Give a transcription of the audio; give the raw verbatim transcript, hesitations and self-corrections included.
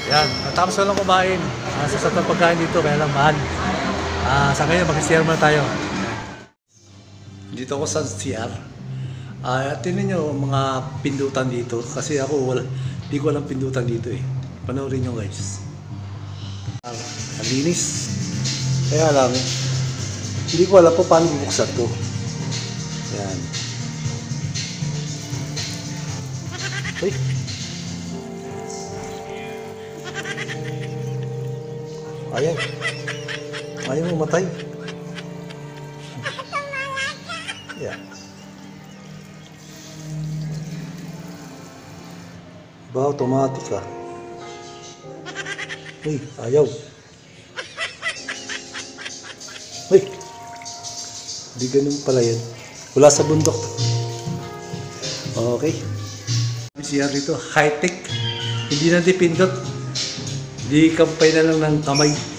Yan, natapos ko lang kumain. Uh, sa sarap ng pagkain dito, kaya lang mahal. Uh, sa ngayon, mag-C R muna tayo. Dito ako sa C R. Uh, tingnan nyo mga pindutan dito. Kasi ako, wala, di ko alam pindutan dito eh. Panoorin nyo guys. Uh, ang linis. Kaya lang, hindi ko alam po paano bubuksan to. Yan. Uy. Ayaw. Ayaw mamatay. Yeah. Ba, automatic ah. Uy, ayaw. Uy. Di ganun pala yan. Wala sa bundok. Okay. C R dito, high-tech. Hindi na dipindot. Di kampay na lang ng kamay.